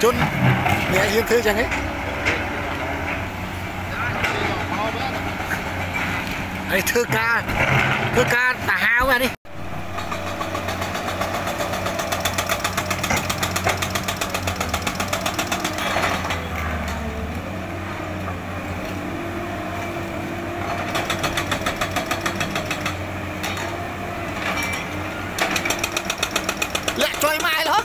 chôn mẹ hiên thư chẳng ấy ấy thư ca tà hao ra đi lẹ trôi mai đó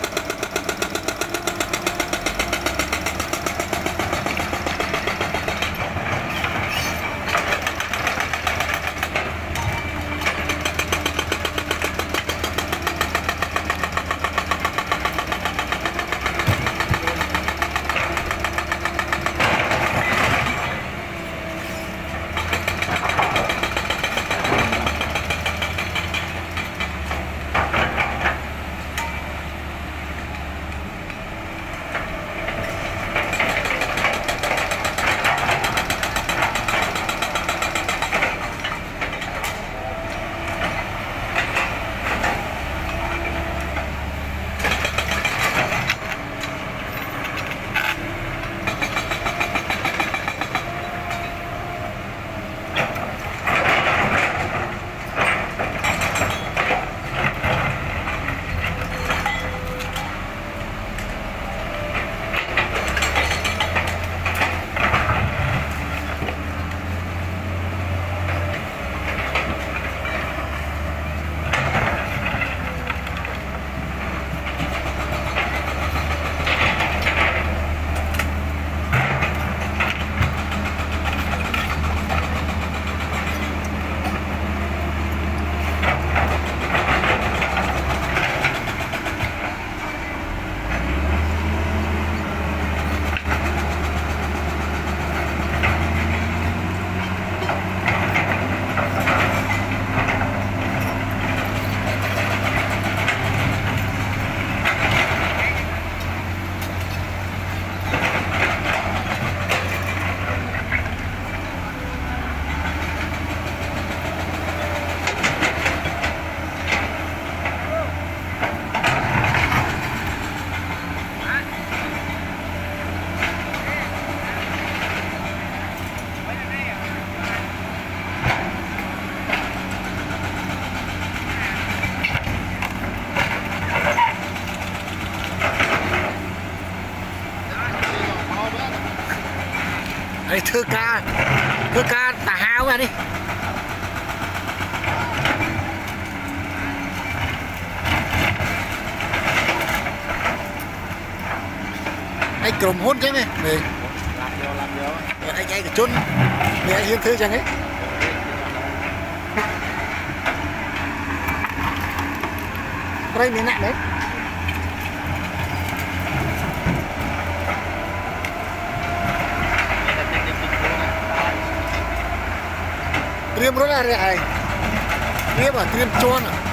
ấy thư ca tà hao ra đi anh cầm hôn chứ này làm vô anh cái chôn mẹ hiên thư chẳng ấy đây miếng nặng đấy Trim rồi là ai? Trim à, trim chôn à?